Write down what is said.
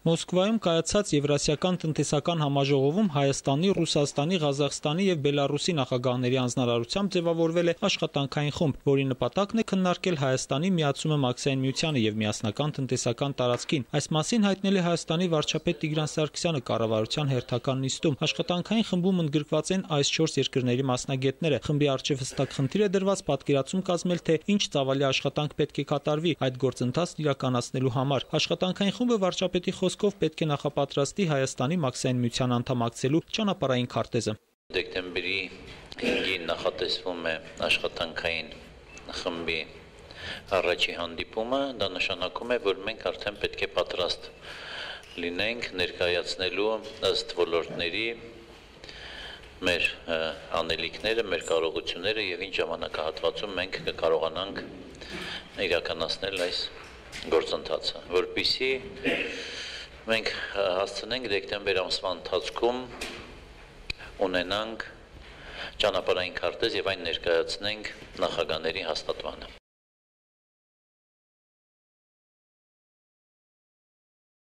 Մոսկվայում կայացած Եվրասիական տնտեսական համաժողովում Հայաստանի, Ռուսաստանի, Ղազախստանի եւ Բելարուսի նախագահների անձնարարությամբ ձևավորվել է աշխատանքային խումբ, որի նպատակն է քննարկել Հայաստանի միացումը Մաքսային միությանը եւ միասնական տնտեսական տարածքին։ Այս մասին հայտնել է Հայաստանի վարչապետ Տիգրան Սարգսյանը կառավարության հերթական նիստում։ Աշխատանքային խմբում ընդգրկված են այս 4 երկրների մասնագետները։ Խմբի առջև հստակ խնդիր է դրված պատկերացում կազմել, թե ինչ ծավալի աշխատանք պետք է կատարվի այդ գործընթացն իրականացնելու համար։ Աշխատանքային խումբը վարչապետի խոսքով պետք է նախապատրաստի Հայաստանի Մաքսային միության անդամակցելու ճանապարհային քարտեզը։ Դեկտեմբերի 5-ին նախատեսվում է աշխատանքային խմբի առաջի հանդիպումը, դա նշանակում է, որ մենք արդեն պետք է պատրաստ լինենք ներկայացնելու ըստ ոլորտների մեր անելիքները, մեր կարողությունները եւ ինչ ժամանակահատվածում մենք կկարողանանք իրականացնել այս գործընթացը, որպեսզի մենք հասցնենք դեկտեմբեր ամսվա ընթացքում ունենանք ճանապարհային քարտեզ եւ այն ներկայացնենք նախագահների հաստատմանը։